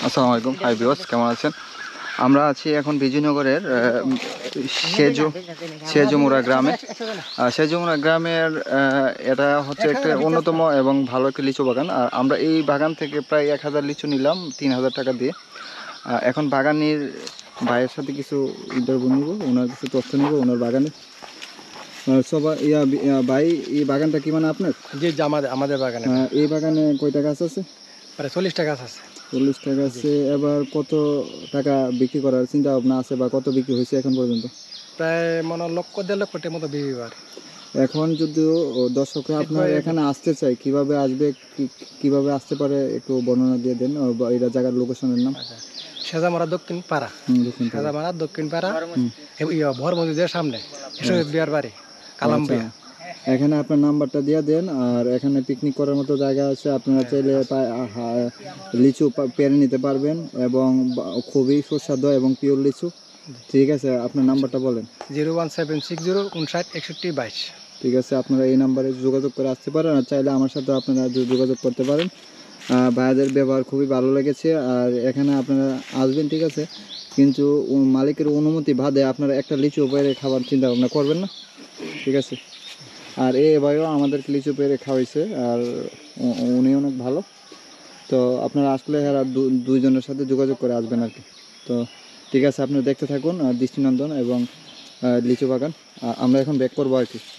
আসসালামু আলাইকুম, hi viewers, কেমন আছেন? আমরা আছি এখন বিজয়নগরের সেজুমুড়া গ্রামে। সেজুমুড়া গ্রামের এটা হচ্ছে একটা অন্যতম এবং ভালো একটা লিচু বাগান। আর আমরা এই বাগান থেকে প্রায় 1000 লিচু নিলাম 3000 টাকা দিয়ে। এখন বাগানের ভাইয়ের সাথে কিছু ইন্টারভিউ নিব, ওনার কিছু তথ্য নিব ওনার বাগানে। সবাই ভাই, এই বাগানটা কি মানে আপনার? জি, আমাদের বাগানে। এই বাগানে কয়টা গাছ আছে? প্রায় 40টা গাছ আছে। 40 টাকা আছে। এবার কত টাকা বিক্রি করার চিন্তা ভাবনা আছে বা কত বিক্রি হয়েছে এখন পর্যন্ত? প্রায় মনে 1.5-1.5 লক্ষের মতো বিক্রি। এখন যদিও দর্শকরা আপনার এখানে আসতে চায়, কিভাবে আসবে, কিভাবে আসতে পারে একটু বর্ণনা দিয়ে দেন, বা এটা জায়গার লোকেশনের নাম? সেজামারা দক্ষিণ পাড়া, সেজামারা দক্ষিণ পাড়া, ভর মসজিদের সামনে বিহার বাড়ি কালামবিয়া। এখানে আপনার নাম্বারটা দিয়ে দেন। আর এখানে পিকনিক করার মতো জায়গা আছে, আপনারা চাইলে লিচু পেরে নিতে পারবেন এবং খুবই সুস্বাদু এবং পিওর লিচু। ঠিক আছে, আপনার নাম্বারটা বলেন। 01760596122। ঠিক আছে, আপনারা এই নাম্বারে যোগাযোগ করে আসতে পারেন। আর চাইলে আমার সাথে আপনারা যোগাযোগ করতে পারেন। ভাইয়াদের ব্যবহার খুবই ভালো লেগেছে। আর এখানে আপনারা আসবেন, ঠিক আছে, কিন্তু মালিকের অনুমতি বাদে আপনারা একটা লিচু পেরে খাবার চিন্তা ভাবনা করবেন না, ঠিক আছে? আর ভাইও আমাদেরকে লিচু পেরে খাওয়াইছে, আর উনি অনেক ভালো। তো আপনারা আসলে দুইজনের সাথে যোগাযোগ করে আসবেন আর কি। তো ঠিক আছে, আপনারা দেখতে থাকুন দৃষ্টিনন্দন এবং লিচু বাগান। আমরা এখন ব্যাক করবো আর কি।